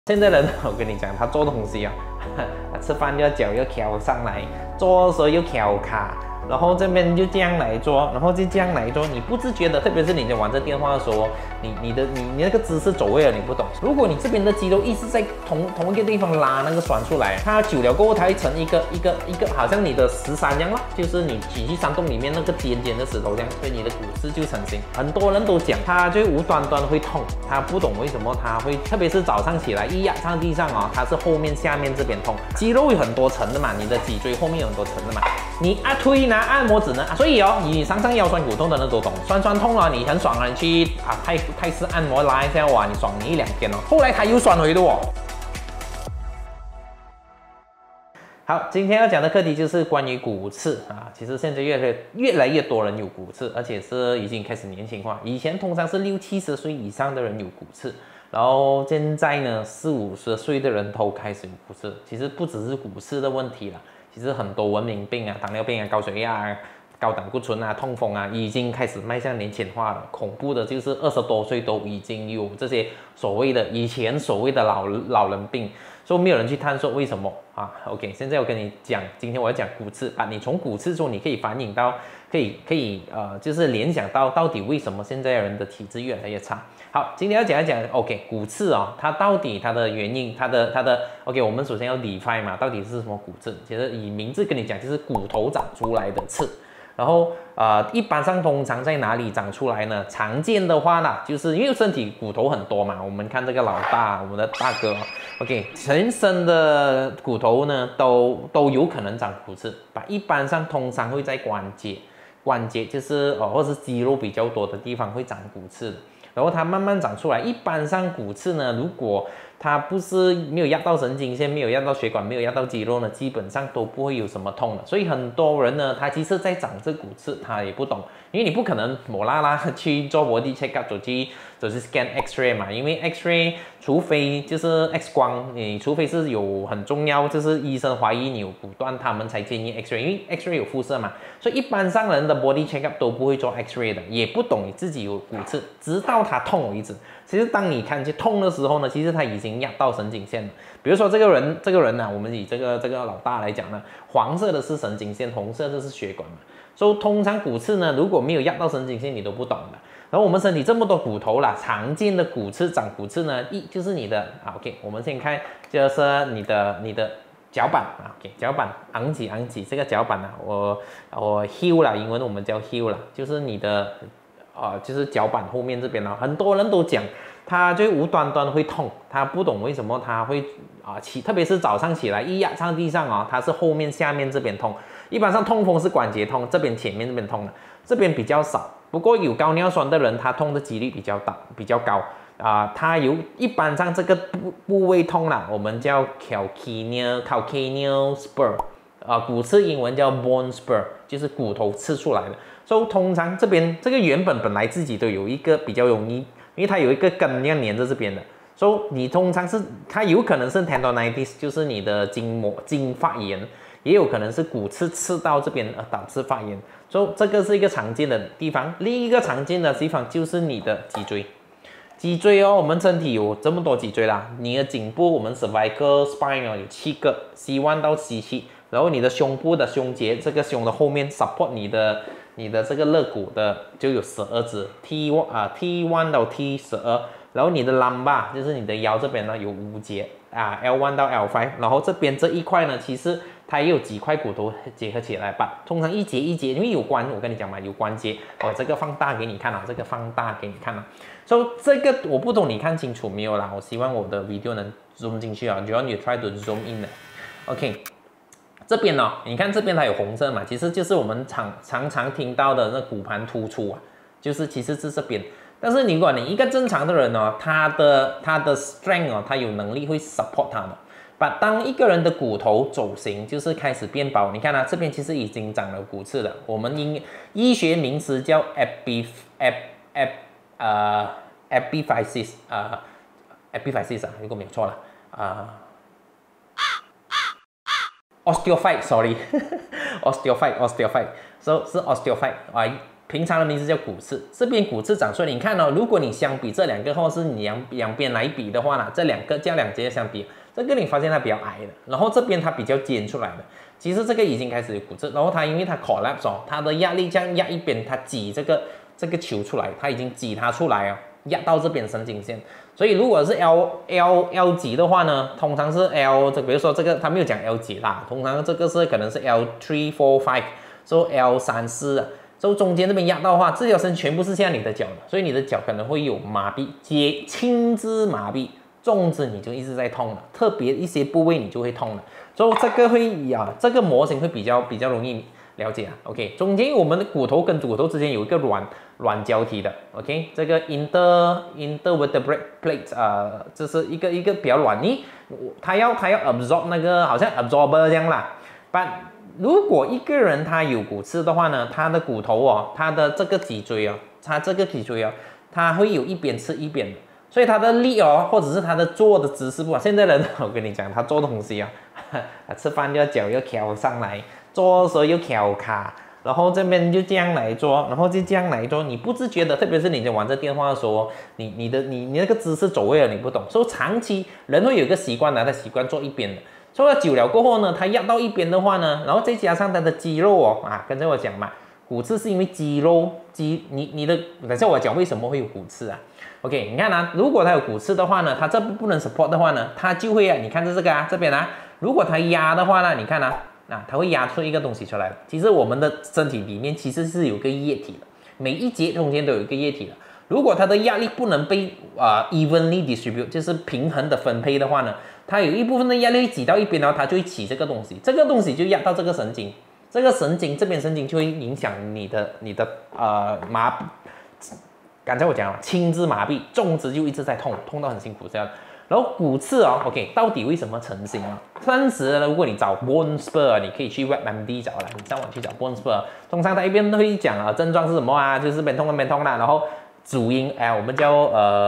现在人，我跟你讲，他做东西啊，吃饭要脚要翘上来，做的时候又翘卡，然后这边就这样来做，然后就这样来做，你不自觉的，特别是你在玩这电话的时候，你那个姿势走位了，你不懂。如果你这边的肌肉一直在同一个地方拉那个酸出来，它久了过后，它会成一个，好像你的13这样咯，就是你举去山洞里面那个尖尖的石头这样，所以你的骨刺就成型。很多人都讲它就无端端会痛，他不懂为什么它会，特别是早上起来一压上地上哦，它是后面下面这边痛，肌肉有很多层的嘛，你的脊椎后面有很多层的嘛，你推拿按摩只能所以哦，你常常腰酸骨痛的人都懂，酸痛了，你很爽啊，你去泰式按摩拉一下哇，你爽你1-2天哦，后来它又酸回的哦。好，今天要讲的课题就是关于骨刺啊。其实现在越来越多人有骨刺，而且是已经开始年轻化。以前通常是60-70岁以上的人有骨刺，然后现在呢40-50岁的人都开始有骨刺。其实不只是骨刺的问题啦，其实很多文明病啊，糖尿病啊、高血压啊、高胆固醇啊、痛风啊，已经开始迈向年轻化了。恐怖的就是20多岁都已经有这些以前所谓的老人病。所以没有人去探索为什么啊 ？OK， 现在我跟你讲，今天我要讲骨刺啊。你从骨刺中你可以反映到，就是联想到底为什么现在人的体质越来越差。好，今天要讲一讲 OK 骨刺哦，它到底它的原因，它的 OK， 我们首先要define嘛，到底是什么骨刺？其实以名字跟你讲，就是骨头长出来的刺。然后一般上通常在哪里长出来呢？常见的话呢，就是因为身体骨头很多嘛，我们看这个老大，我们的大哥 ，OK， 全身的骨头呢都有可能长骨刺，一般上通常会在关节就是或是肌肉比较多的地方会长骨刺，然后它慢慢长出来。一般上骨刺呢，如果它不是没有压到神经线，没有压到血管，没有压到肌肉呢，基本上都不会有什么痛的。所以很多人呢，他其实在长这骨刺，他也不懂，因为你不可能抹啦啦去做body check up， 走去 scan X-ray 嘛，因为 X-ray 除非就是 X 光，你除非是有很重要，就是医生怀疑你有骨断，他们才建议 X-ray， 因为 X-ray 有辐射嘛，所以一般上人的 body check up 都不会做 X-ray 的，也不懂你自己有骨刺，直到他痛为止。其实当你看见痛的时候呢，其实他已经压到神经线了。比如说这个人呢，我们以这个老大来讲呢，黄色的是神经线，红色的是血管嘛。所以通常骨刺呢，如果没有压到神经线，你都不懂的。然后我们身体这么多骨头啦，常见的长骨刺呢，就是你的OK， 我们先看就是你的脚板啊 ，OK， 脚板昂起这个脚板啊，我 heel 啦，英文我们叫 heel 啦，就是你的就是脚板后面这边呢，很多人都讲他就无端端会痛，他不懂为什么他会特别是早上起来一压上地上它是后面下面这边痛。一般上痛风是关节痛，这边前面这边痛的，这边比较少。不过有高尿酸的人，他痛的几率比较高他一般上这个部位痛啦，我们叫 calcaneal spur 骨刺英文叫 bone spur， 就是骨头刺出来的。所以通常这边这个原本来自己都有一个比较容易，因为它有一个根要粘着这边的，所以你通常是它有可能是 tendonitis， 就是你的筋发炎。也有可能是骨刺到这边导致发炎，所以这个是一个常见的地方。另一个常见的地方就是你的脊椎哦，我们身体有这么多脊椎啦，你的颈部我们 cervical spine 有7个 C1 到 C7， 然后你的胸部的胸节，这个胸的后面 support 你的这个肋骨的就有12支 T1 到 T12， 然后你的 lumbar 就是你的腰这边呢有5节L1 到 L5， 然后这边这一块呢，其实它也有几块骨头结合起来吧，通常一节一节，因为我跟你讲嘛，有关节，我这个放大给你看这个放大给你看所以这个我不懂你看清楚没有啦，我希望我的 video 能 zoom 进去只要你 try to zoom in 的 ，OK， 这边你看这边它有红色嘛，其实就是我们常常听到的那骨盘突出就是其实是这边。但是如果你一个正常的人他的 strength 他有能力会 support 他的。当一个人的骨头走形，就是开始变薄，你看这边其实已经长了骨刺了。我们医学名词叫 epiphysis 如果没有错了osteophyte sorry osteophyte 是 osteophyte 平常的名字叫骨刺，这边骨刺长出来，你看哦，如果你相比这两个，或是你两边来比的话呢，这两个加两节相比，这个你发现它比较矮的，然后这边它比较尖出来的，其实这个已经开始有骨刺，然后它因为它 collapse 哦，它的压力这样压一边，它挤这个球出来，它已经挤它出来哦，压到这边神经线，所以如果是 L 级的话呢，通常是 比如说这个它没有讲 L 级啦，通常这个是可能是 L3、4、5， so L3、4啊。就中间这边压到的话，这条绳全部是像你的脚的，所以你的脚可能会有麻痹，轻之麻痹，重之你就一直在痛了，特别一些部位你就会痛了，所以这个这个模型会比较容易了解啊。OK， 中间我们的骨头跟骨头之间有一个软胶体的 ，OK， 这个 intervertebrate plate， 这是一个比较软，它要 absorb 那个好像 absorber 这样啦，如果一个人他有骨刺的话呢，他的骨头哦，他的这个脊椎哦，它会有一边刺一边的，所以他的力哦，或者是他的坐的姿势不好。现在人我跟你讲，他做东西啊，吃饭要脚要翘上来，做的时候又翘卡，然后这边就这样来做，然后就这样来做，你不自觉的，特别是你在玩这电话的时候，你那个姿势走位了，你不懂，所以长期人会有一个习惯，他习惯做一边的。做了久了过后呢，它压到一边的话呢，然后再加上它的肌肉哦，跟着我讲嘛，骨刺是因为肌肉你的，等下我讲为什么会有骨刺啊 ？OK， 你看啊，如果它有骨刺的话呢，它这不能 support 的话呢，它就会你看这个这边如果它压的话呢，你看它会压出一个东西出来。其实我们的身体里面其实是有个液体的，每一节中间都有一个液体的。如果它的压力不能被evenly distribute， 就是平衡的分配的话呢，它有一部分的压力挤到一边，然后它就会起这个东西，这个东西就压到这个神经，这个神经这边神经就会影响你的刚才我讲了，轻之麻痹，重之就一直在痛到很辛苦这样。然后骨刺哦 ，OK， 到底为什么成型啊？当时如果你找 bone spur， 你可以去 WebMD 找啦，你上网去找 bone spur， 通常它一边都会讲症状是什么啊，就是边痛那边痛啦，然后主因我们叫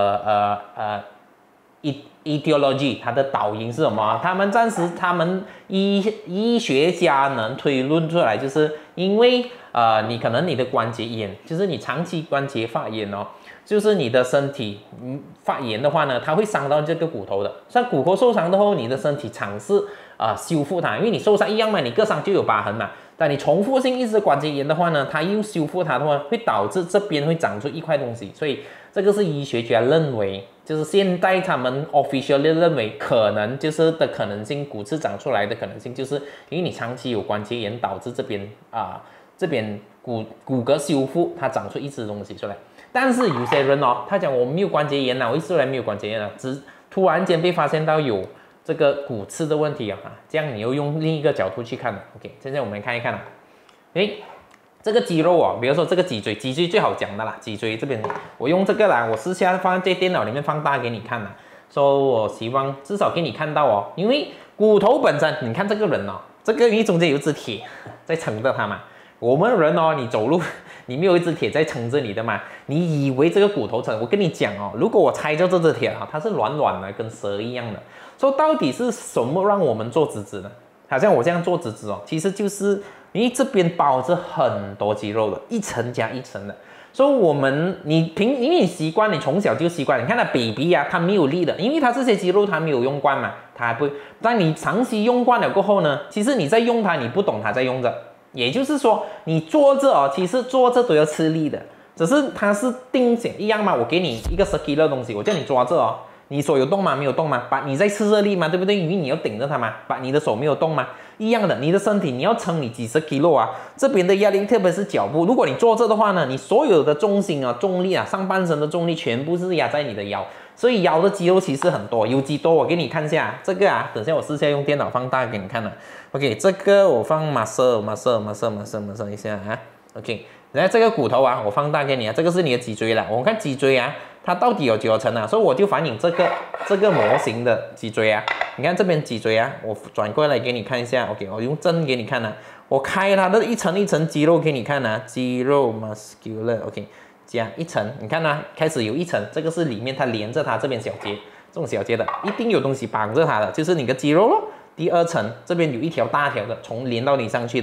etiology， 它的导因是什么？他们医学家能推论出来，就是因为你可能你的关节炎，就是你长期关节发炎哦，就是你的身体发炎的话呢，它会伤到这个骨头的。像骨头受伤的后，你的身体尝试修复它，因为你受伤一样嘛，你割伤就有疤痕嘛。但你重复性一直关节炎的话呢，它又修复它的话，会导致这边会长出一块东西，所以这个是医学家认为，就是现在他们 officially 认为可能就是的可能性，骨刺长出来的可能性，就是因为你长期有关节炎导致这边骨骼修复，它长出一只东西出来。但是有些人哦，他讲我没有关节炎我一直来没有关节炎突然间被发现到有这个骨刺的问题这样你又用另一个角度去看了。OK， 现在我们来看一看这个肌肉比如说这个脊椎最好讲的啦，脊椎这边我用这个啦，我私下放在电脑里面放大给你看所以我希望至少给你看到因为骨头本身，你看这个人这个因为中间有一支铁在撑着它嘛，我们人你走路你没有一支铁在撑着你的嘛，你以为这个骨头撑，我跟你讲如果我拆掉这支铁它是软软的，跟蛇一样的。所以到底是什么让我们做直直呢？好像我这样做直直其实就是因为这边包着很多肌肉的，一层加一层的。所以因为你习惯，你从小就习惯。你看他 baby 他没有力的，因为他这些肌肉他没有用惯嘛，他还不会。当你长期用惯了过后呢，其实你在用它，你不懂它在用着。也就是说，你坐着其实坐着都要吃力的，只是它是定型一样嘛。我给你一个 circular 的东西，我叫你抓着你手有动吗？没有动吗？你在吃热力吗？对不对？因为你要顶着它嘛，你的手没有动吗？一样的，你的身体你要撑你几十 kg 这边的压力，特别是脚部，如果你坐着的话呢，你所有的重心重力上半身的重力全部是压在你的腰，所以腰的肌肉其实很多，有几多我给你看一下，这个等下我试下用电脑放大给你看OK， 这个我放 muscle 一下OK， 然后这个骨头我放大给你这个是你的脊椎了。我看脊椎它到底有几层所以我就反映这个模型的脊椎你看这边脊椎我转过来给你看一下 OK， 我用针给你看我开它的一层一层肌肉给你看肌肉 muscular OK， 加一层，你看开始有一层，这个是里面它连着它这边小节，这种小节的一定有东西绑着它的，就是你的肌肉咯。第二层这边有一条大条的连到你上去的，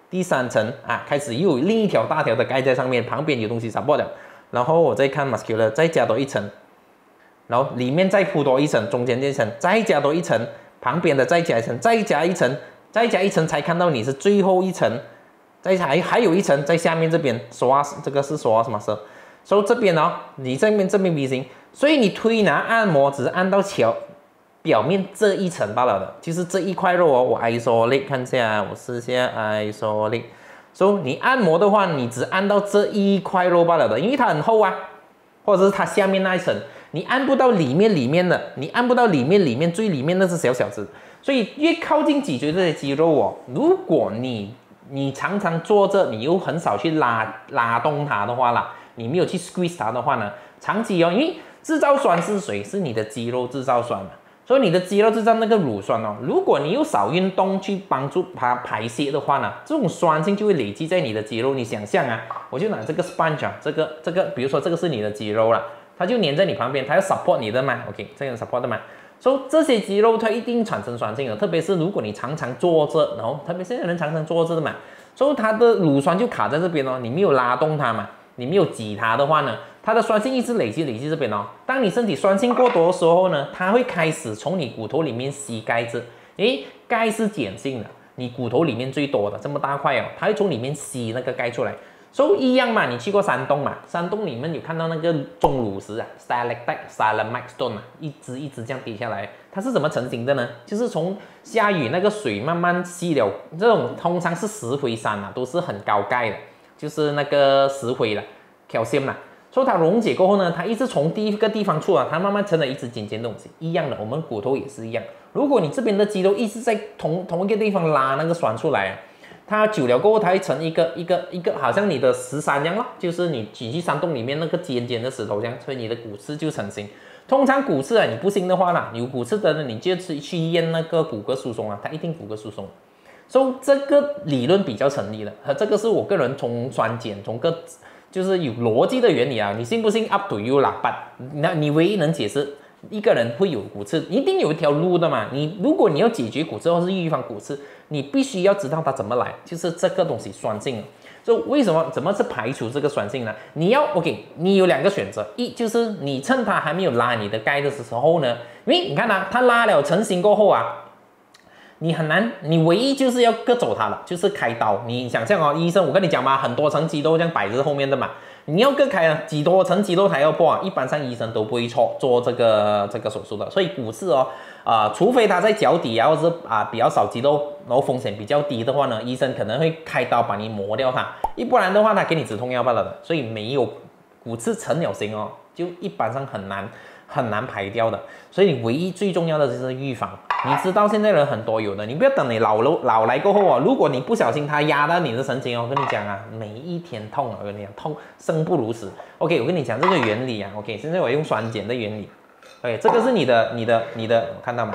第3层啊，开始又有另一条大条的盖在上面，旁边有东西 support 了，然后我再看 muscular， 再加多一层，然后里面再铺多一层，中间这一层再加多一层，旁边的再加一层，再加一层，再加一层才看到你是最后一层，还有一层在下面这边 psoas， 这个是 psoas muscle， 所以这边哦，你这边 V 型，所以你推拿按摩只是按到表面这一层罢了的，就是这一块肉哦，我 isolate 看一下，我试下 isolate， 所以你按摩的话，你只按到这一块肉罢了的，因为它很厚啊，或者是它下面那一层，你按不到里面的，你按不到里面最里面那是小子，所以越靠近脊椎这些肌肉哦，如果你常常坐着，你又很少去拉动它的话啦，你没有去 squeeze 它的话呢，长期哦，因为制造酸是谁？是你的肌肉制造酸嘛。所以你的肌肉制造那个乳酸哦，如果你又少运动去帮助它排泄的话呢，这种酸性就会累积在你的肌肉。你想象啊，我就拿这个 sponge 啊，这个，比如说这个是你的肌肉啦，它就粘在你旁边，它要 support 你的嘛 ，OK， 这样 support 的嘛。所以这些肌肉它一定产生酸性的，特别是如果你常常坐着，然后特别现在人常常坐着的嘛，所以它的乳酸就卡在这边哦，你没有拉动它嘛，你没有挤它的话呢，它的酸性一直累积这边哦。当你身体酸性过多的时候呢，它会开始从你骨头里面吸钙质。诶，钙是碱性的，你骨头里面最多的这么大块哦，它会从里面吸那个钙出来。所以一样嘛，你去过山洞嘛？山洞里面有看到那个钟乳石啊 ，stalactite、stalagmite stone 啊，一支这样滴下来，它是怎么成型的呢？就是从下雨那个水慢慢吸了，这种通常是石灰山啊，都是很高钙的，就是那个石灰啦 ，calcium 啦。所以它溶解过后呢，它一直从第一个地方出啊，它慢慢成了一支尖尖的东西，一样的，我们骨头也是一样。如果你这边的肌肉一直在同一个地方拉那个酸出来啊，它久了过后，它会成一个，好像你的石山一样咯，就是你举去山洞里面那个尖尖的石头这样，所以你的骨刺就成型。通常骨刺啊，你不信的话啦，有骨刺的呢，你就去验那个骨骼疏松啊，它一定骨骼疏松。所以这个理论比较成立的，和这个是我个人从酸碱就是有逻辑的原理啊，你信不信 up to you 啦。那你唯一能解释一个人会有骨刺，一定有一条路的嘛。如果你要解决骨刺或是预防骨刺，你必须要知道它怎么来，就是这个东西酸性。所以为什么怎么是排除这个酸性呢？你有2个选择，一就是你趁它还没有拉你的钙的时候呢，因为你看啊，它拉了成型过后啊。你很难，你唯一就是要割走它了，就是开刀。你想象哦，医生，我跟你讲嘛，很多层肌肉这样摆在后面的嘛，你要割开啊，几多层肌肉才要破啊？一般上医生都不会做这个手术的。所以骨刺哦，除非他在脚底啊，或者是比较少肌肉，然后风险比较低的话呢，医生可能会开刀把你磨掉它，不然的话他给你止痛药罢了的。所以没有骨刺成了型哦，就一般上很难排掉的。所以唯一最重要的就是预防。你知道现在人很多有的，你不要等你老来过后啊，如果你不小心它压到你的神经哦，我跟你讲啊，每一天痛啊，我跟你讲痛生不如死。OK， 我跟你讲这个原理啊 ，OK， 现在我用酸碱的原理。OK， 这个是你的，看到吗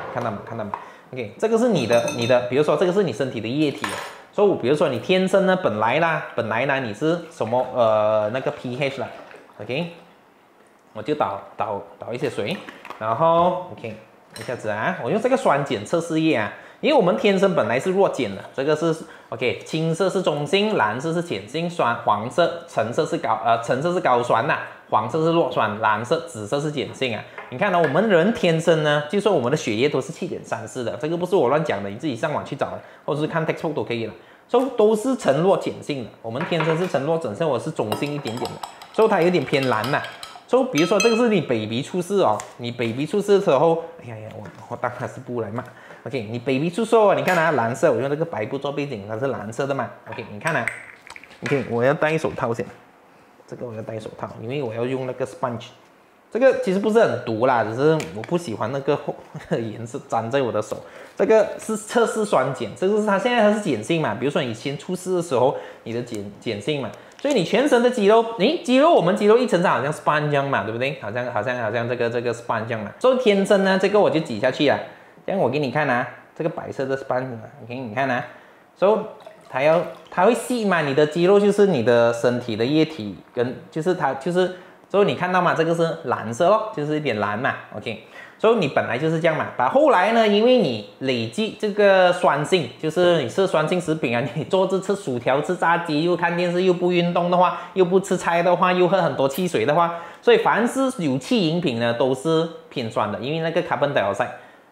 ？OK， 这个是你的，比如说这个是你身体的液体，所以比如说你天生呢本来呢你是什么那个 pH 啦 ，OK， 我就倒一些水，然后 OK。一下子啊，我用这个酸碱测试液啊，因为我们天生本来是弱碱的，这个是 OK， 青色是中性，蓝色是碱性酸，橙色是高酸呐，黄色是弱酸，蓝色、紫色是碱性啊。你看呢，我们人天生呢，就说我们的血液都是7.34的，这个不是我乱讲的，你自己上网去找的，或者是看 textbook 都可以了。所以都是呈弱碱性的，我们天生是呈弱碱性，我是中性一点点的，所以它有点偏蓝呐。所以比如说这个是你 baby 出世哦，你 baby 出世的时候，哎呀，我当它是布来嘛 ，OK， 你 baby 出世哦，你看啊，蓝色，我用这个白布做背景，它是蓝色的嘛 ，OK， 你看啊 ，OK， 我要戴手套先，这个我要戴手套，因为我要用那个 sponge， 这个其实不是很毒啦，只是我不喜欢那个颜色沾在我的手。这个是测试酸碱，这个是它现在它是碱性嘛，比如说你先出世的时候，你的碱性嘛。所以你全身的肌肉，我们肌肉一成长好像 sponge 这样嘛，对不对？好像这个 sponge 这样嘛。所以天生呢，这个我就挤下去了。这样我给你看啊，这个白色的 sponge， OK， 你看啊。所以它会吸嘛，你的肌肉就是你的身体的液体，所以你看到嘛，这个是蓝色咯，就是一点蓝嘛 ，OK。 所以你本来就是这样嘛。后来呢，因为你累积这个酸性，就是你吃酸性食品啊，你坐着吃薯条、吃炸鸡，又看电视，又不运动的话，又不吃菜的话，又喝很多汽水的话，所以凡是有气饮品呢，都是偏酸的，因为那个 carbon dioxide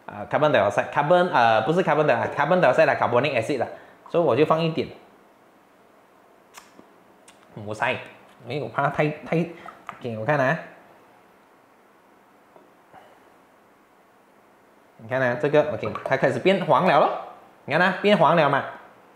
不是 carbon dioxide 啦 ，carbonic acid 啦，所以我就放一点。没晒，因为我怕太，给我看啊，你看啊，这个 OK， 它开始变黄了咯，你看它变黄了嘛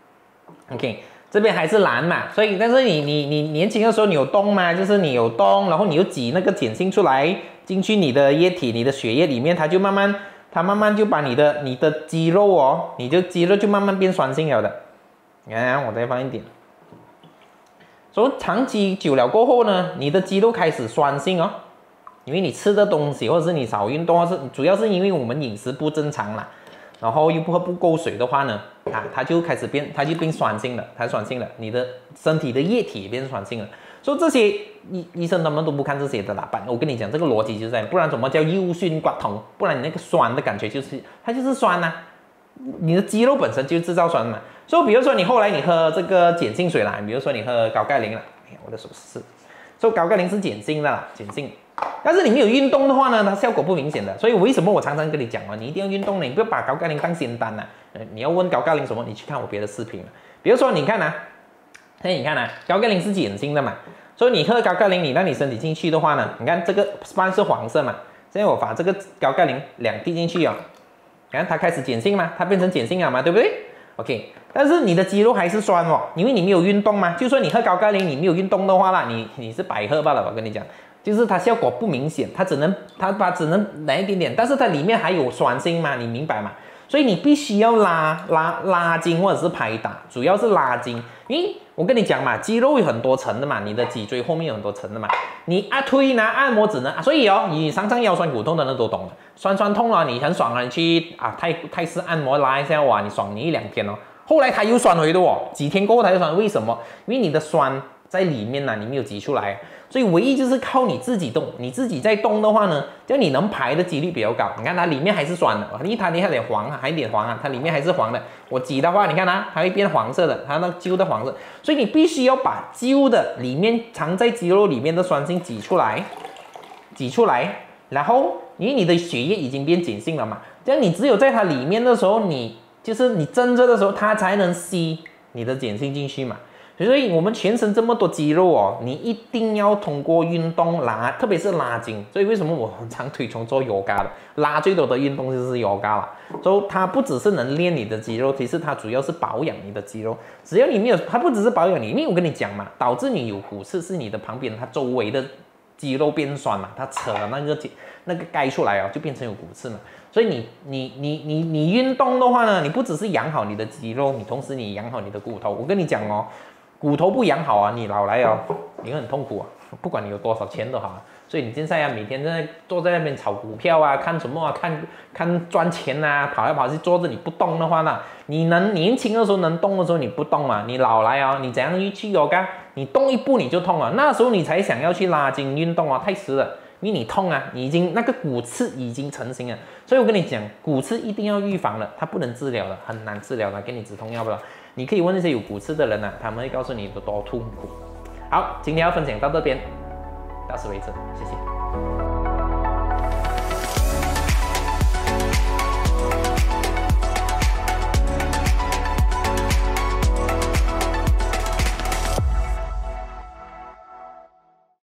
，OK， 这边还是蓝嘛，所以但是你年轻的时候你有动嘛，就是你有动，然后你又挤那个碱性出来进去你的液体、你的血液里面，它慢慢就把你的肌肉哦，肌肉就慢慢变酸性了的，你看啊，我再放一点。所以长期久了过后呢，你的肌肉开始酸性哦，因为你吃的东西或者是你少运动，主要是因为我们饮食不正常啦，然后又喝不够水的话呢，它就变酸性了，你的身体的液体也变酸性了。所以这些医生他们都不看这些的啦，我跟你讲这个逻辑就是这样，不然怎么叫右旋刮痛？不然你那个酸的感觉它就是酸啊，你的肌肉本身就制造酸嘛。所以比如说你后来你喝这个碱性水啦，比如说你喝高钙磷啦，哎呀我的手是，所以高钙磷是碱性的啦，碱性。但是你没有运动的话呢，它效果不明显的。所以为什么我常常跟你讲啊，你一定要运动呢，你不要把高钙磷当仙丹啊。你要问高钙磷什么，你去看我别的视频了。比如说你看啊，你看啊，高钙磷是碱性的嘛，所以你喝高钙磷，你让你身体进去的话呢，你看这个 span 是黄色嘛，现在我把这个高钙磷2滴进去哦，看它开始碱性嘛，它变成碱性了嘛，对不对 ？OK， 但是你的肌肉还是酸哦，因为你没有运动嘛。就算你喝高钙磷，你没有运动的话啦，你是白喝罢了。我跟你讲，就是它效果不明显，它只能来一点点，但是它里面还有酸性嘛，你明白吗？所以你必须要拉筋或者是拍打，主要是拉筋，因为我跟你讲嘛，肌肉有很多层的嘛，你的脊椎后面有很多层的嘛，你推拿按摩只能所以哦，你常常腰酸骨痛的人都懂了，酸痛了你很爽了，你去泰式按摩拉一下哇，你爽你1-2天哦，后来它又酸回的哦，几天过后它又酸，为什么？因为你的酸在里面呢，你没有挤出来。所以唯一就是靠你自己动，你自己在动的话呢，这样你能排的几率比较高。你看它里面还是酸的，你看还有点黄啊，还有点黄啊，它里面还是黄的。我挤的话，你看它会变黄色的，它那旧的黄色。所以你必须要把旧的里面藏在肌肉里面的酸性挤出来，然后因为你的血液已经变碱性了嘛，这样你只有在它里面的时候，你蒸着的时候，它才能吸你的碱性进去嘛。所以我们全身这么多肌肉哦，你一定要通过运动拉，特别是拉筋。所以为什么我很常推崇做 yoga 的？拉最多的运动就是 yoga 了。所以它不只是能练你的肌肉，其实它主要是保养你的肌肉。只要你没有，它不只是保养你，因为我跟你讲嘛，导致你有骨刺是你的旁边它周围的肌肉变酸嘛，它扯了那个钙出来哦，就变成有骨刺嘛。所以你运动的话呢，你不只是养好你的肌肉，你同时你养好你的骨头。我跟你讲哦。骨头不养好啊，你老来哦，你会很痛苦啊。不管你有多少钱都好，所以你现在啊，每天坐在那边炒股票啊，看什么啊，看赚钱啊，跑来跑去，坐着你不动的话呢，你能年轻的时候能动的时候你不动嘛，你老来啊，你怎样去yoga，你动一步你就痛了，那时候你才想要去拉筋运动啊，太迟了。因为你痛啊，你已经那个骨刺已经成型了，所以我跟你讲，骨刺一定要预防了，它不能治疗了，很难治疗了，给你止痛药不了。你可以问那些有骨刺的人啊，他们会告诉你有多痛苦。好，今天要分享到这边，到此为止，谢谢。